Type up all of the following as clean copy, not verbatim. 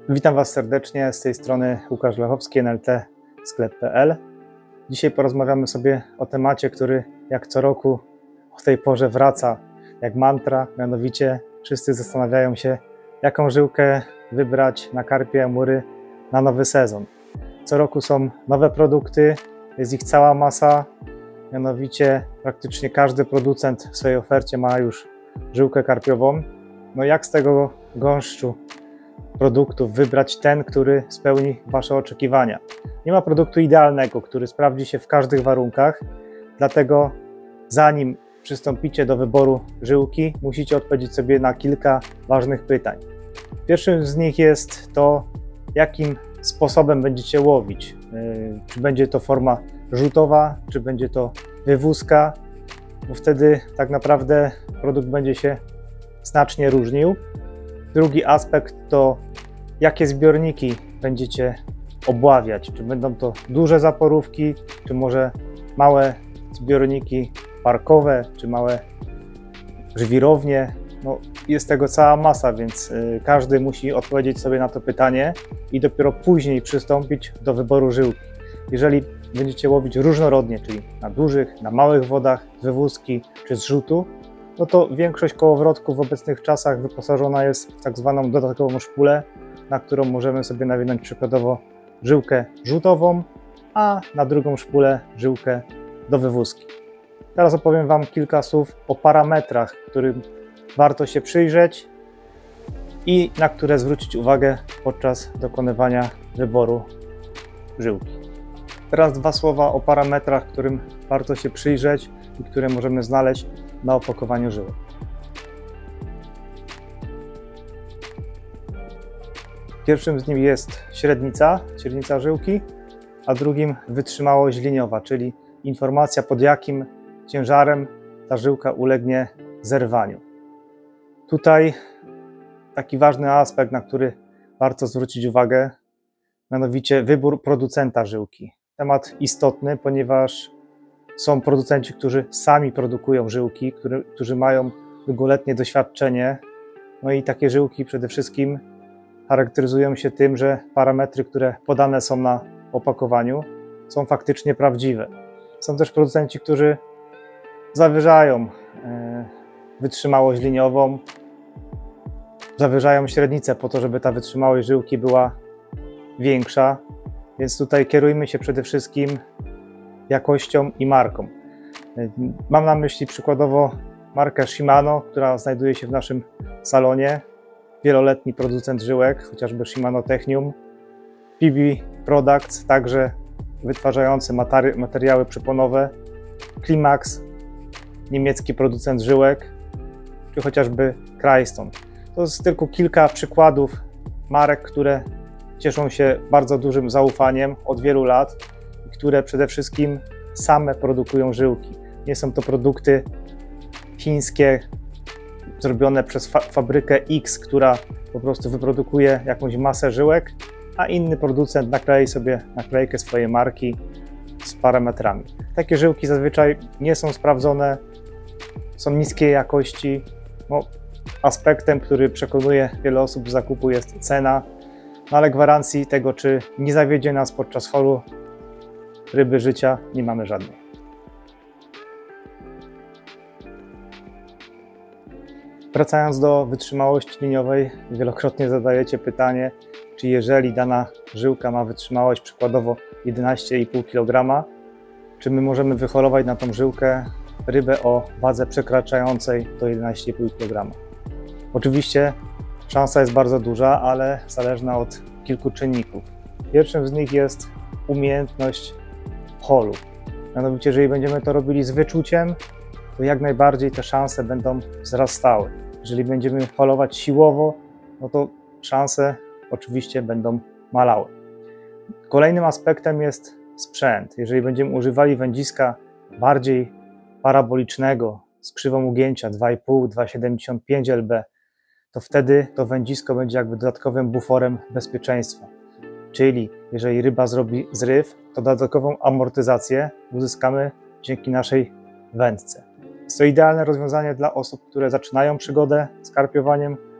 Witam Was serdecznie, z tej strony Łukasz Lechowski, nlt-sklep.pl. Dzisiaj porozmawiamy sobie o temacie, który jak co roku o tej porze wraca jak mantra, mianowicie wszyscy zastanawiają się, jaką żyłkę wybrać na karpie Amury na nowy sezon. Co roku są nowe produkty, jest ich cała masa, mianowicie praktycznie każdy producent w swojej ofercie ma już żyłkę karpiową. No jak z tego gąszczu produktów wybrać ten, który spełni Wasze oczekiwania? Nie ma produktu idealnego, który sprawdzi się w każdych warunkach, dlatego zanim przystąpicie do wyboru żyłki, musicie odpowiedzieć sobie na kilka ważnych pytań. Pierwszym z nich jest to, jakim sposobem będziecie łowić. Czy będzie to forma rzutowa, czy będzie to wywózka, bo wtedy tak naprawdę produkt będzie się znacznie różnił. Drugi aspekt to, jakie zbiorniki będziecie obławiać. Czy będą to duże zaporówki, czy może małe zbiorniki parkowe, czy małe żwirownie. No, jest tego cała masa, więc każdy musi odpowiedzieć sobie na to pytanie i dopiero później przystąpić do wyboru żyłki. Jeżeli będziecie łowić różnorodnie, czyli na dużych, na małych wodach, z wywózki czy z rzutu, no to większość kołowrotków w obecnych czasach wyposażona jest w tak zwaną dodatkową szpulę, na którą możemy sobie nawinąć przykładowo żyłkę rzutową, a na drugą szpulę żyłkę do wywózki. Teraz opowiem Wam kilka słów o parametrach, którym warto się przyjrzeć i na które zwrócić uwagę podczas dokonywania wyboru żyłki. Teraz dwa słowa o parametrach, którym warto się przyjrzeć i które możemy znaleźć na opakowaniu żyłek. Pierwszym z nich jest średnica żyłki, a drugim wytrzymałość liniowa, czyli informacja, pod jakim ciężarem ta żyłka ulegnie zerwaniu. Tutaj taki ważny aspekt, na który warto zwrócić uwagę, mianowicie wybór producenta żyłki. Temat istotny, ponieważ są producenci, którzy sami produkują żyłki, którzy mają długoletnie doświadczenie. No i takie żyłki przede wszystkim charakteryzują się tym, że parametry, które podane są na opakowaniu, są faktycznie prawdziwe. Są też producenci, którzy zawyżają wytrzymałość liniową, zawyżają średnicę po to, żeby ta wytrzymałość żyłki była większa, więc tutaj kierujmy się przede wszystkim jakością i marką. Mam na myśli przykładowo markę Shimano, która znajduje się w naszym salonie, wieloletni producent żyłek, chociażby Shimano Technium, PB Products, także wytwarzający materiały przeponowe, Climax, niemiecki producent żyłek, czy chociażby Kryston. To jest tylko kilka przykładów marek, które cieszą się bardzo dużym zaufaniem od wielu lat i które przede wszystkim same produkują żyłki. Nie są to produkty chińskie, zrobione przez fabrykę X, która po prostu wyprodukuje jakąś masę żyłek, a inny producent naklei sobie naklejkę swojej marki z parametrami. Takie żyłki zazwyczaj nie są sprawdzone, są niskiej jakości. No, aspektem, który przekonuje wiele osób do zakupu, jest cena, no ale gwarancji tego, czy nie zawiedzie nas podczas holu ryby życia, nie mamy żadnej. Wracając do wytrzymałości liniowej, wielokrotnie zadajecie pytanie, czy jeżeli dana żyłka ma wytrzymałość przykładowo 11,5 kg, czy my możemy wyholować na tą żyłkę rybę o wadze przekraczającej to 11,5 kg. Oczywiście szansa jest bardzo duża, ale zależna od kilku czynników. Pierwszym z nich jest umiejętność holu. Mianowicie, jeżeli będziemy to robili z wyczuciem, to jak najbardziej te szanse będą wzrastały. Jeżeli będziemy holować siłowo, no to szanse oczywiście będą malały. Kolejnym aspektem jest sprzęt. Jeżeli będziemy używali wędziska bardziej parabolicznego, z krzywą ugięcia 2,5-2,75 lb, to wtedy to wędzisko będzie jakby dodatkowym buforem bezpieczeństwa. Czyli jeżeli ryba zrobi zryw, to dodatkową amortyzację uzyskamy dzięki naszej wędce. Jest to idealne rozwiązanie dla osób, które zaczynają przygodę z karpiowaniem,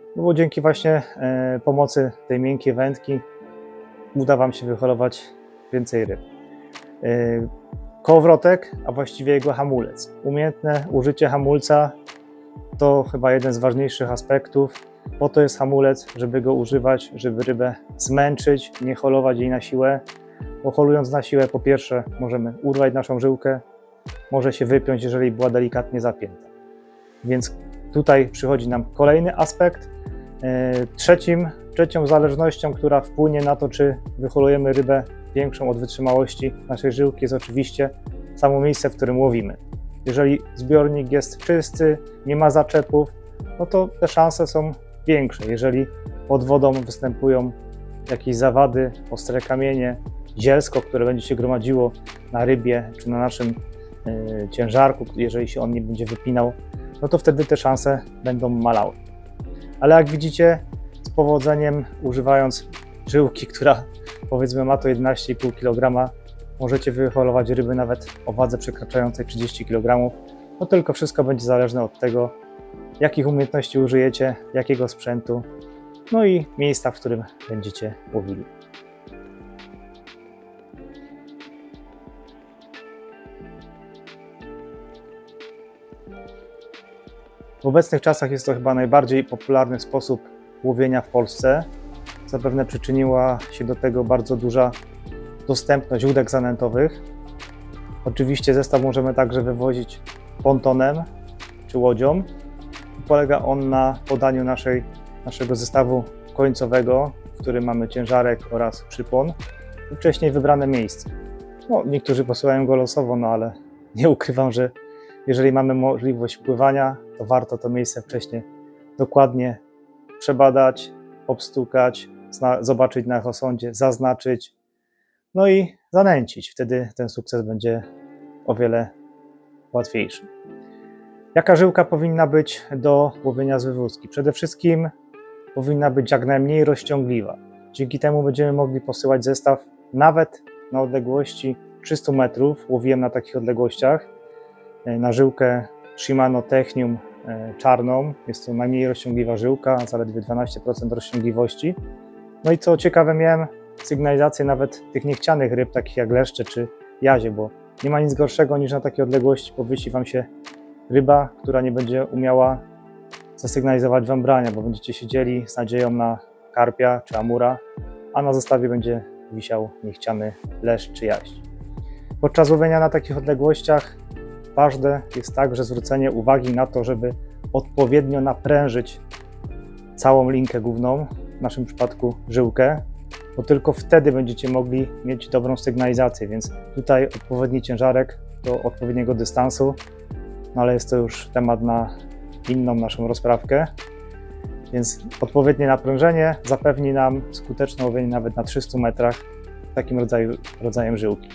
no bo dzięki właśnie pomocy tej miękkiej wędki uda Wam się wyholować więcej ryb. Kołowrotek, a właściwie jego hamulec. Umiejętne użycie hamulca to chyba jeden z ważniejszych aspektów. Po to jest hamulec, żeby go używać, żeby rybę zmęczyć, nie holować jej na siłę. Bo holując na siłę, po pierwsze możemy urwać naszą żyłkę, może się wypiąć, jeżeli była delikatnie zapięta. Więc tutaj przychodzi nam kolejny aspekt. Trzecią zależnością, która wpłynie na to, czy wyholujemy rybę większą od wytrzymałości naszej żyłki, jest oczywiście samo miejsce, w którym łowimy. Jeżeli zbiornik jest czysty, nie ma zaczepów, no to te szanse są większe. Jeżeli pod wodą występują jakieś zawady, ostre kamienie, zielsko, które będzie się gromadziło na rybie czy na naszym ciężarku, jeżeli się on nie będzie wypinał, no to wtedy te szanse będą malały. Ale jak widzicie, z powodzeniem, używając żyłki, która powiedzmy ma to 11,5 kg, możecie wyholować ryby nawet o wadze przekraczającej 30 kg. No tylko wszystko będzie zależne od tego, jakich umiejętności użyjecie, jakiego sprzętu, no i miejsca, w którym będziecie łowili. W obecnych czasach jest to chyba najbardziej popularny sposób łowienia w Polsce. Zapewne przyczyniła się do tego bardzo duża dostępność łódek zanętowych. Oczywiście zestaw możemy także wywozić pontonem czy łodzią. Polega on na podaniu naszego zestawu końcowego, w którym mamy ciężarek oraz przypon, i wcześniej wybrane miejsce. No, niektórzy posyłają go losowo, no ale nie ukrywam, że jeżeli mamy możliwość pływania, to warto to miejsce wcześniej dokładnie przebadać, obstukać, zobaczyć na echosondzie, zaznaczyć, no i zanęcić. Wtedy ten sukces będzie o wiele łatwiejszy. Jaka żyłka powinna być do łowienia z wywózki? Przede wszystkim powinna być jak najmniej rozciągliwa. Dzięki temu będziemy mogli posyłać zestaw nawet na odległości 300 metrów. Łowiłem na takich odległościach na żyłkę Shimano Technium czarną. Jest to najmniej rozciągliwa żyłka, zaledwie 12% rozciągliwości. No i co ciekawe, miałem sygnalizację nawet tych niechcianych ryb, takich jak leszcze czy jazie, bo nie ma nic gorszego niż na takiej odległości powiesi Wam się ryba, która nie będzie umiała zasygnalizować Wam brania, bo będziecie siedzieli z nadzieją na karpia czy amura, a na zestawie będzie wisiał niechciany leszcz czy jaź. Podczas łowienia na takich odległościach ważne jest także zwrócenie uwagi na to, żeby odpowiednio naprężyć całą linkę główną, w naszym przypadku żyłkę, bo tylko wtedy będziecie mogli mieć dobrą sygnalizację, więc tutaj odpowiedni ciężarek do odpowiedniego dystansu, no ale jest to już temat na inną naszą rozprawkę, więc odpowiednie naprężenie zapewni nam skuteczne łowienie nawet na 300 metrach takim rodzajem żyłki.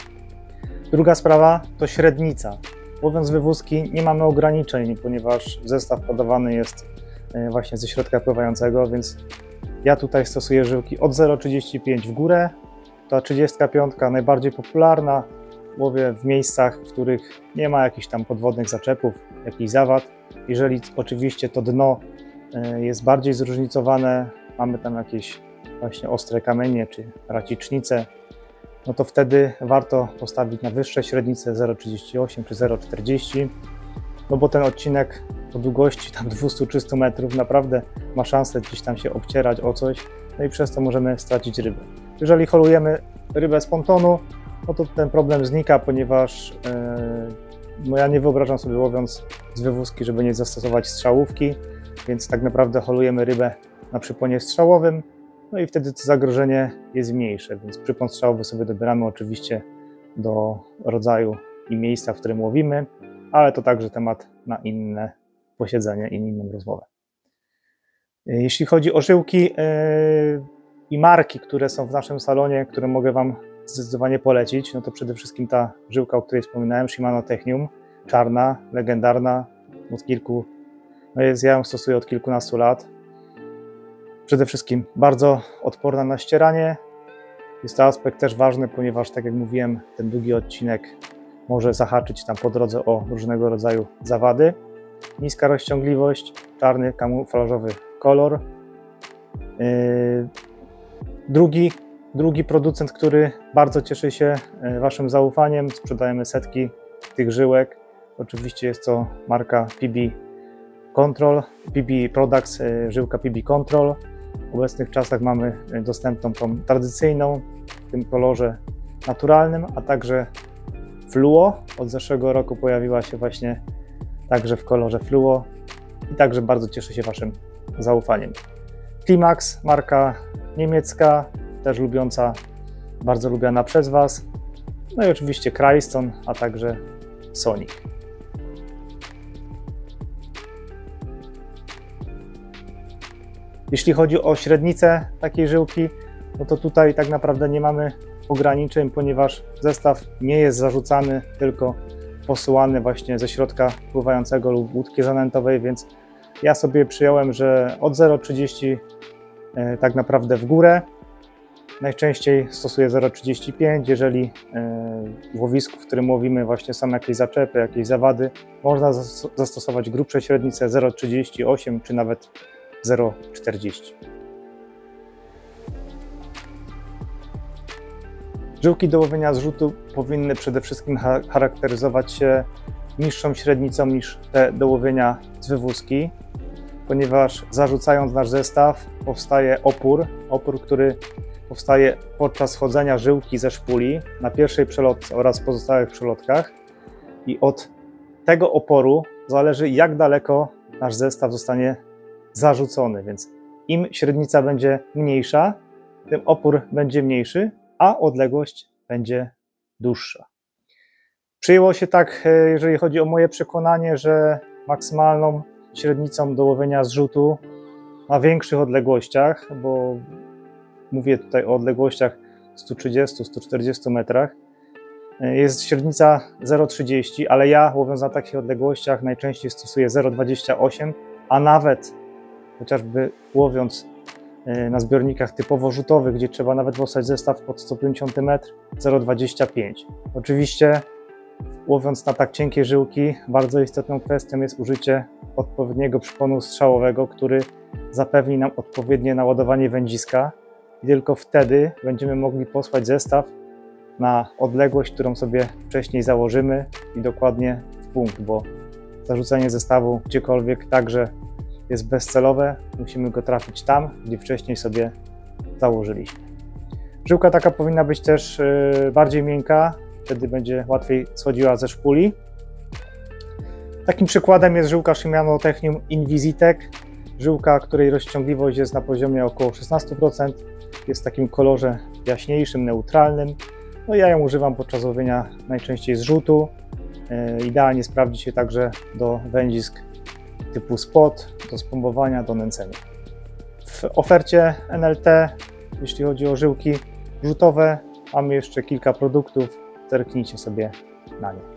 Druga sprawa to średnica. Łowiąc wywózki nie mamy ograniczeń, ponieważ zestaw podawany jest właśnie ze środka pływającego, więc ja tutaj stosuję żyłki od 0,35 w górę. Ta 35 najbardziej popularna. Łowię w miejscach, w których nie ma jakichś tam podwodnych zaczepów, jakichś zawad. Jeżeli oczywiście to dno jest bardziej zróżnicowane, mamy tam jakieś właśnie ostre kamienie czy racicznice, no to wtedy warto postawić na wyższe średnice 0,38 czy 0,40, no bo ten odcinek o długości tam 200-300 metrów naprawdę ma szansę gdzieś tam się obcierać o coś, no i przez to możemy stracić rybę. Jeżeli holujemy rybę z pontonu, no to ten problem znika, ponieważ no ja nie wyobrażam sobie, łowiąc z wywózki, żeby nie zastosować strzałówki, więc tak naprawdę holujemy rybę na przyponie strzałowym, no i wtedy to zagrożenie jest mniejsze, więc przypon strzałowy sobie dobieramy oczywiście do rodzaju i miejsca, w którym łowimy, ale to także temat na inne posiedzenie i inną rozmowę. Jeśli chodzi o żyłki i marki, które są w naszym salonie, które mogę Wam zdecydowanie polecić, no to przede wszystkim ta żyłka, o której wspominałem, Shimano Technium, czarna, legendarna, od kilku, no ja ją stosuję od kilkunastu lat. Przede wszystkim bardzo odporna na ścieranie. Jest to aspekt też ważny, ponieważ tak jak mówiłem, ten długi odcinek może zahaczyć tam po drodze o różnego rodzaju zawady. Niska rozciągliwość, czarny kamuflażowy kolor. Drugi producent, który bardzo cieszy się Waszym zaufaniem, sprzedajemy setki tych żyłek. Oczywiście jest to marka PB Control, PB Products, żyłka PB Control. W obecnych czasach mamy dostępną tą tradycyjną, w tym kolorze naturalnym, a także fluo. Od zeszłego roku pojawiła się właśnie także w kolorze fluo i także bardzo cieszy się Waszym zaufaniem. Climax, marka niemiecka, też bardzo lubiana przez Was. No i oczywiście Kryston, a także Sonic. Jeśli chodzi o średnicę takiej żyłki, no to tutaj tak naprawdę nie mamy ograniczeń, ponieważ zestaw nie jest zarzucany, tylko posyłany właśnie ze środka pływającego lub łódki zanętowej, więc ja sobie przyjąłem, że od 0,30 tak naprawdę w górę. Najczęściej stosuję 0,35, jeżeli w łowisku, w którym łowimy, właśnie są jakieś zaczepy, jakieś zawady, można zastosować grubsze średnice 0,38 czy nawet 0,40. Żyłki do łowienia z rzutu powinny przede wszystkim charakteryzować się niższą średnicą niż te do łowienia z wywózki, ponieważ zarzucając nasz zestaw powstaje opór, który powstaje podczas chodzenia żyłki ze szpuli na pierwszej przelotce oraz pozostałych przelotkach i od tego oporu zależy, jak daleko nasz zestaw zostanie zarzucony, więc im średnica będzie mniejsza, tym opór będzie mniejszy, a odległość będzie dłuższa. Przyjęło się tak, jeżeli chodzi o moje przekonanie, że maksymalną średnicą do łowienia z rzutu na większych odległościach, bo mówię tutaj o odległościach 130-140 metrach, jest średnica 0,30, ale ja łowiąc na takich odległościach najczęściej stosuję 0,28, a nawet chociażby łowiąc na zbiornikach typowo rzutowych, gdzie trzeba nawet wostać zestaw pod 150 metr, 0,25. Oczywiście łowiąc na tak cienkie żyłki, bardzo istotną kwestią jest użycie odpowiedniego przyponu strzałowego, który zapewni nam odpowiednie naładowanie wędziska i tylko wtedy będziemy mogli posłać zestaw na odległość, którą sobie wcześniej założymy i dokładnie w punkt, bo zarzucenie zestawu gdziekolwiek także jest bezcelowe, musimy go trafić tam, gdzie wcześniej sobie założyliśmy. Żyłka taka powinna być też bardziej miękka, wtedy będzie łatwiej schodziła ze szpuli. Takim przykładem jest żyłka Shimano Technium Invisitec, żyłka, której rozciągliwość jest na poziomie około 16%, jest w takim kolorze jaśniejszym, neutralnym. No ja ją używam podczas łowienia najczęściej z rzutu. Idealnie sprawdzi się także do wędzisk typu spot, do spombowania, do nęcenia. W ofercie NLT, jeśli chodzi o żyłki rzutowe, mamy jeszcze kilka produktów, zerknijcie sobie na nie.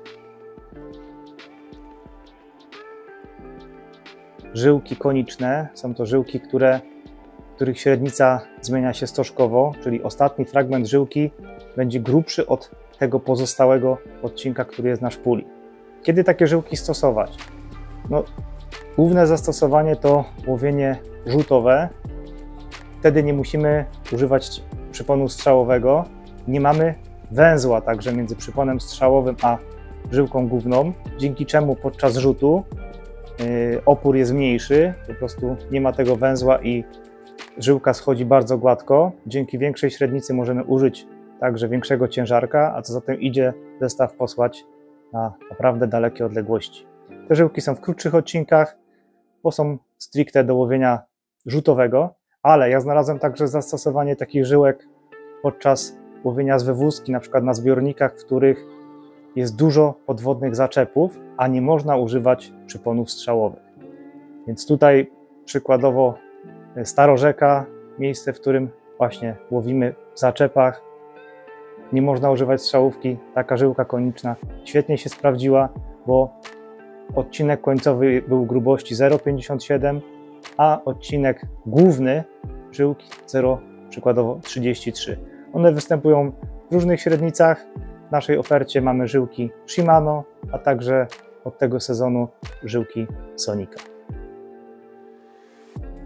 Żyłki koniczne są to żyłki, których średnica zmienia się stożkowo, czyli ostatni fragment żyłki będzie grubszy od tego pozostałego odcinka, który jest na szpuli. Kiedy takie żyłki stosować? No, główne zastosowanie to łowienie rzutowe. Wtedy nie musimy używać przyponu strzałowego. Nie mamy węzła także między przyponem strzałowym a żyłką główną, dzięki czemu podczas rzutu opór jest mniejszy, po prostu nie ma tego węzła i żyłka schodzi bardzo gładko. Dzięki większej średnicy możemy użyć także większego ciężarka, a co za tym idzie, zestaw posłać na naprawdę dalekie odległości. Te żyłki są w krótszych odcinkach, bo są stricte do łowienia rzutowego, ale ja znalazłem także zastosowanie takich żyłek podczas łowienia z wywózki, na przykład na zbiornikach, w których jest dużo podwodnych zaczepów, a nie można używać przyponów strzałowych. Więc tutaj przykładowo Starorzeka, miejsce, w którym właśnie łowimy w zaczepach, nie można używać strzałówki, taka żyłka koniczna świetnie się sprawdziła, bo odcinek końcowy był grubości 0,57, a odcinek główny żyłki 0, przykładowo 33. One występują w różnych średnicach. W naszej ofercie mamy żyłki Shimano, a także od tego sezonu żyłki Sonika.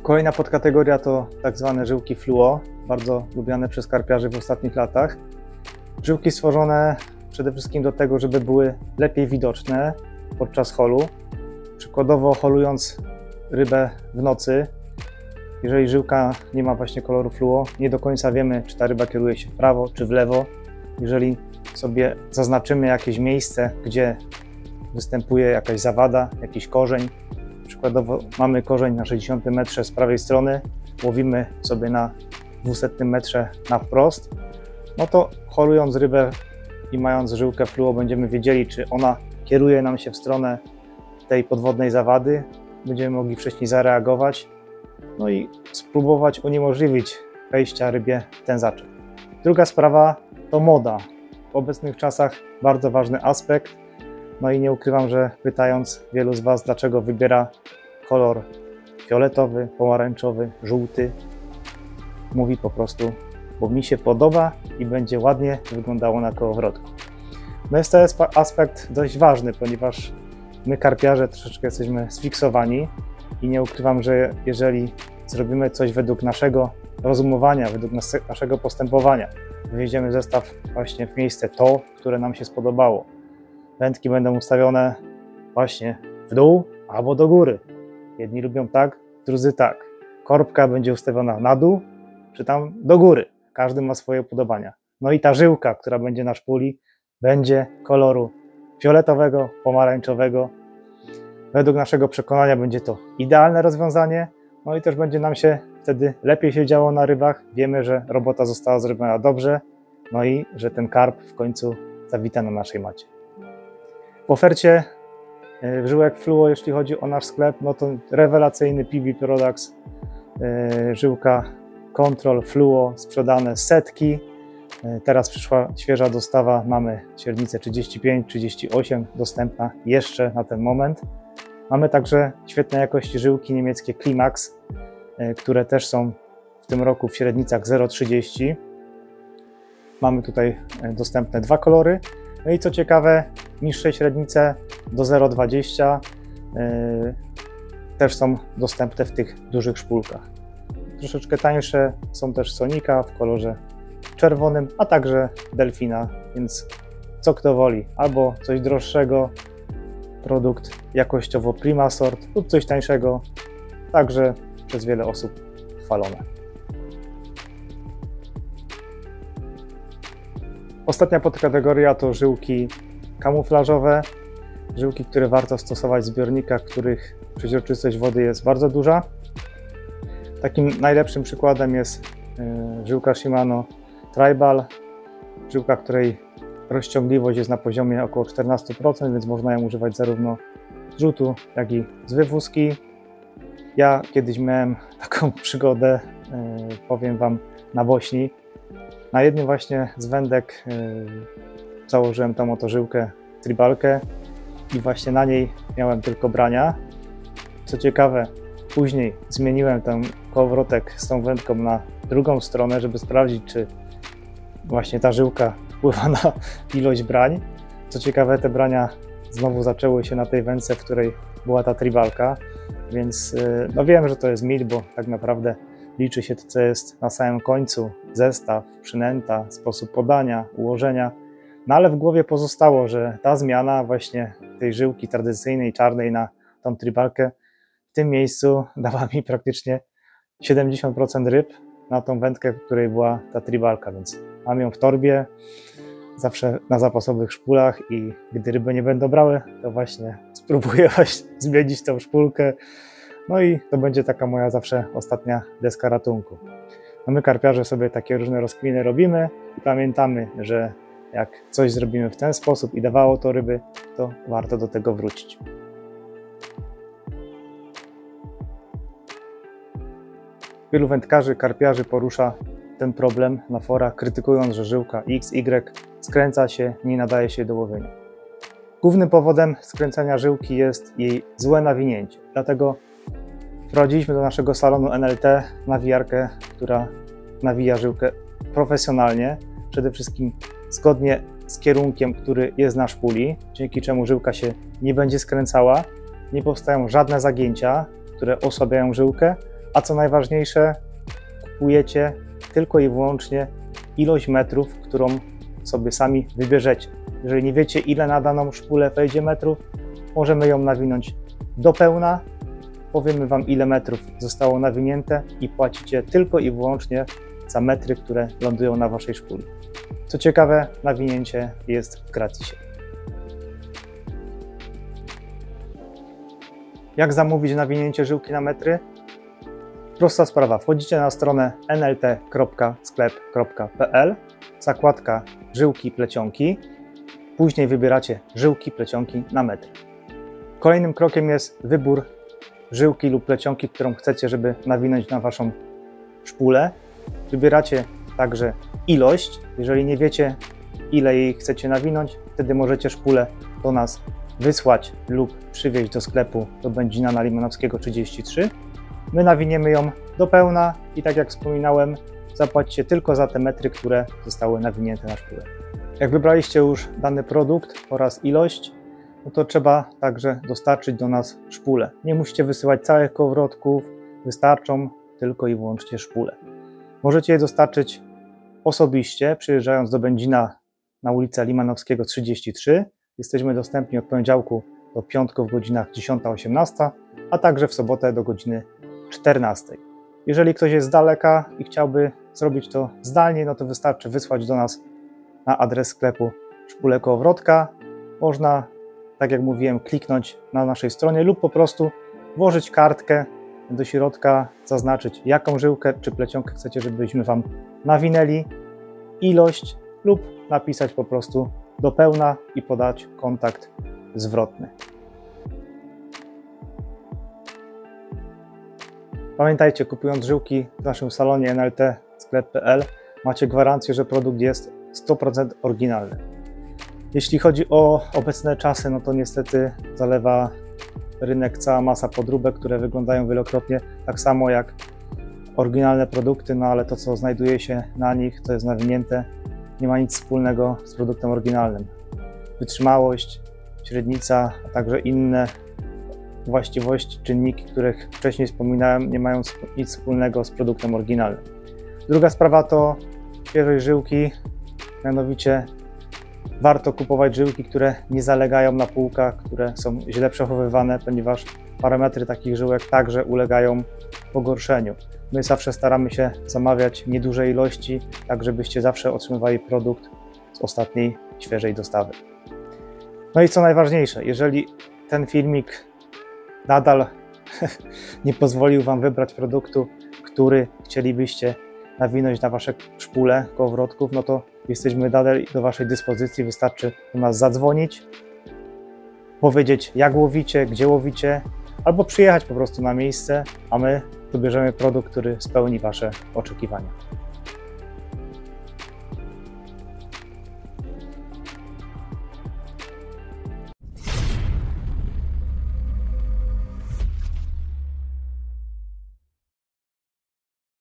Kolejna podkategoria to tak zwane żyłki fluo, bardzo lubiane przez karpiarzy w ostatnich latach. Żyłki stworzone przede wszystkim do tego, żeby były lepiej widoczne podczas holu. Przykładowo holując rybę w nocy, jeżeli żyłka nie ma właśnie koloru fluo, nie do końca wiemy, czy ta ryba kieruje się w prawo czy w lewo. Jeżeli sobie zaznaczymy jakieś miejsce, gdzie występuje jakaś zawada, jakiś korzeń, przykładowo mamy korzeń na 60 metrze z prawej strony, łowimy sobie na 200 metrze na wprost, no to holując rybę i mając żyłkę fluo będziemy wiedzieli, czy ona kieruje nam się w stronę tej podwodnej zawady, będziemy mogli wcześniej zareagować, no i spróbować uniemożliwić wejścia rybie w ten zaczep. Druga sprawa to moda. W obecnych czasach bardzo ważny aspekt, no i nie ukrywam, że pytając wielu z Was, dlaczego wybiera kolor fioletowy, pomarańczowy, żółty, mówi po prostu, bo mi się podoba i będzie ładnie wyglądało na kołowrotku. No jest to aspekt dość ważny, ponieważ my karpiarze troszeczkę jesteśmy sfiksowani i nie ukrywam, że jeżeli zrobimy coś według naszego rozumowania, według naszego postępowania, wywieziemy zestaw właśnie w miejsce to, które nam się spodobało. Wędki będą ustawione właśnie w dół albo do góry. Jedni lubią tak, drudzy tak. Korbka będzie ustawiona na dół, czy tam do góry. Każdy ma swoje upodobania. No i ta żyłka, która będzie na szpuli, będzie koloru fioletowego, pomarańczowego. Według naszego przekonania będzie to idealne rozwiązanie, no i też będzie nam się wtedy lepiej się działo na rybach. Wiemy, że robota została zrobiona dobrze, no i że ten karp w końcu zawita na naszej macie. W ofercie żyłek fluo, jeśli chodzi o nasz sklep, no to rewelacyjny PB Products, żyłka Control Fluo, sprzedane setki. Teraz przyszła świeża dostawa, mamy średnicę 35, 38 dostępna jeszcze na ten moment. Mamy także świetnej jakości żyłki niemieckie Climax, które też są w tym roku w średnicach 0,30. Mamy tutaj dostępne dwa kolory. No i co ciekawe, niższe średnice do 0,20 też są dostępne w tych dużych szpulkach. Troszeczkę tańsze są też Sonika w kolorze czerwonym, a także Delfina, więc co kto woli, albo coś droższego, produkt jakościowo prima sort, lub coś tańszego, także przez wiele osób chwalone. Ostatnia podkategoria to żyłki kamuflażowe, żyłki, które warto stosować w zbiornikach, których przeźroczystość wody jest bardzo duża. Takim najlepszym przykładem jest żyłka Shimano Tribal, żyłka, której rozciągliwość jest na poziomie około 14%, więc można ją używać zarówno z rzutu, jak i z wywózki. Ja kiedyś miałem taką przygodę, powiem Wam, na Bośni. Na jednym właśnie z wędek założyłem tą oto żyłkę tribalkę i właśnie na niej miałem tylko brania. Co ciekawe, później zmieniłem ten kołowrotek z tą wędką na drugą stronę, żeby sprawdzić, czy właśnie ta żyłka wpływa na ilość brań. Co ciekawe, te brania znowu zaczęły się na tej wędce, w której była ta tribalka, więc no wiem, że to jest mit, bo tak naprawdę liczy się to, co jest na samym końcu, zestaw, przynęta, sposób podania, ułożenia, no ale w głowie pozostało, że ta zmiana właśnie tej żyłki tradycyjnej, czarnej na tą tribalkę w tym miejscu dała mi praktycznie 70% ryb na tą wędkę, w której była ta tribalka, więc mam ją w torbie, zawsze na zapasowych szpulach i gdy ryby nie będą brały, to właśnie spróbuję zmienić tą szpulkę. No i to będzie taka moja zawsze ostatnia deska ratunku. No my karpiarze sobie takie różne rozkminy robimy i pamiętamy, że jak coś zrobimy w ten sposób i dawało to ryby, to warto do tego wrócić. Wielu wędkarzy, karpiarzy porusza ten problem na forach, krytykując, że żyłka XY skręca się, nie nadaje się do łowienia. Głównym powodem skręcania żyłki jest jej złe nawinięcie. Dlatego wprowadziliśmy do naszego salonu NLT nawijarkę, która nawija żyłkę profesjonalnie, przede wszystkim zgodnie z kierunkiem, który jest na szpuli, dzięki czemu żyłka się nie będzie skręcała, nie powstają żadne zagięcia, które osłabiają żyłkę, A co najważniejsze, kupujecie tylko i wyłącznie ilość metrów, którą sobie sami wybierzecie. Jeżeli nie wiecie, ile na daną szpulę wejdzie metrów, możemy ją nawinąć do pełna. Powiemy Wam, ile metrów zostało nawinięte i płacicie tylko i wyłącznie za metry, które lądują na Waszej szpuli. Co ciekawe, nawinięcie jest w gratisie. Jak zamówić nawinięcie żyłki na metry? Prosta sprawa. Wchodzicie na stronę nlt.sklep.pl, zakładka żyłki plecionki, później wybieracie żyłki plecionki na metry. Kolejnym krokiem jest wybór żyłki lub plecionki, którą chcecie, żeby nawinąć na Waszą szpulę. Wybieracie także ilość. Jeżeli nie wiecie, ile jej chcecie nawinąć, wtedy możecie szpulę do nas wysłać lub przywieźć do sklepu do Będzina na Limanowskiego 33. My nawiniemy ją do pełna i tak jak wspominałem, zapłacicie tylko za te metry, które zostały nawinięte na szpulę. Jak wybraliście już dany produkt oraz ilość, no to trzeba także dostarczyć do nas szpulę. Nie musicie wysyłać całych kołowrotków, wystarczą tylko i wyłącznie szpule. Możecie je dostarczyć osobiście, przyjeżdżając do Będzina na ulicę Limanowskiego 33. Jesteśmy dostępni od poniedziałku do piątku w godzinach 10-18, a także w sobotę do godziny 14. Jeżeli ktoś jest z daleka i chciałby zrobić to zdalnie, no to wystarczy wysłać do nas na adres sklepu szpulę kołowrotka. Można, tak jak mówiłem, kliknąć na naszej stronie lub po prostu włożyć kartkę do środka, zaznaczyć jaką żyłkę czy plecionkę chcecie, żebyśmy Wam nawinęli, ilość lub napisać po prostu do pełna i podać kontakt zwrotny. Pamiętajcie, kupując żyłki w naszym salonie nlt.sklep.pl macie gwarancję, że produkt jest 100% oryginalny. Jeśli chodzi o obecne czasy, no to niestety zalewa rynek cała masa podróbek, które wyglądają wielokrotnie tak samo jak oryginalne produkty, no ale to, co znajduje się na nich, to jest nawinięte, nie ma nic wspólnego z produktem oryginalnym. Wytrzymałość, średnica, a także inne właściwości, czynniki, których wcześniej wspominałem, nie mają nic wspólnego z produktem oryginalnym. Druga sprawa to świeżość żyłki, mianowicie warto kupować żyłki, które nie zalegają na półkach, które są źle przechowywane, ponieważ parametry takich żyłek także ulegają pogorszeniu. My zawsze staramy się zamawiać nieduże ilości, tak żebyście zawsze otrzymywali produkt z ostatniej, świeżej dostawy. No i co najważniejsze, jeżeli ten filmik nadal nie pozwolił Wam wybrać produktu, który chcielibyście nawinąć na Wasze szpule kołowrotków, no to jesteśmy nadal do Waszej dyspozycji. Wystarczy do nas zadzwonić, powiedzieć, jak łowicie, gdzie łowicie, albo przyjechać po prostu na miejsce, a my wybierzemy produkt, który spełni Wasze oczekiwania.